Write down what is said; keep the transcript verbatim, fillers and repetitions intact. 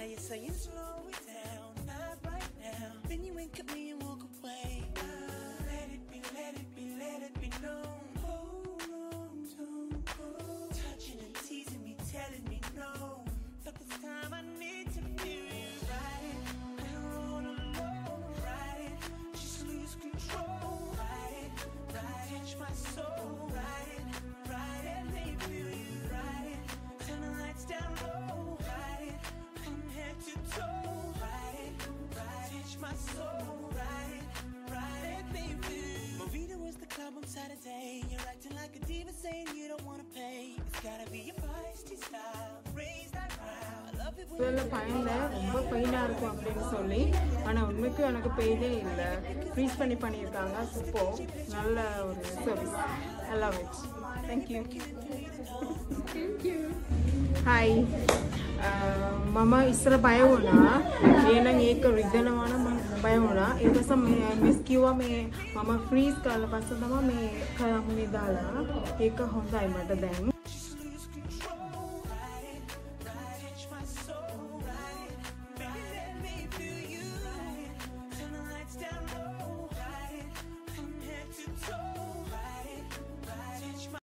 Now you're saying slow it down, not right now. Then you wink at me and walk away. Let it be, let it be, let it be known. Hold on, don't go. Touching and teasing me, telling me no. But this time I need to feel you. Ride it, I don't wanna alone. Ride it, just lose control. Ride it, ride it, touch my soul. Ride it, ride it, let me feel you. Ride it, turn the lights down low. Ride it, from head to toe. Ride it, ride it, touch my soul. Ride it, ride it, baby. Movida was the club on Saturday. You're acting like a diva, saying you don't wanna pay. It's gotta be your feisty style. Raise that crowd. I love it when இதுல பயன்ல ரொம்ப பெயினா இருக்கும் அப்படின்னு சொல்லி ஆனா உண்மைக்கு எனக்கு பெயினே இல்ல freeze பண்ணி பண்ணிருக்காங்க சூப்பர் நல்ல ஒரு service I love it thank you thank you hi mama ඉස්සර බය වුණා ඒ නම් ඒක රිදෙනවා නම් බය වුණා ඒ නිසා මිස් කිව්වා මේ මම ෆ්‍රීස් කරලා පස්සේ තමයි මේ කරමුනේ දාලා ඒක හොඳයි මට දැන්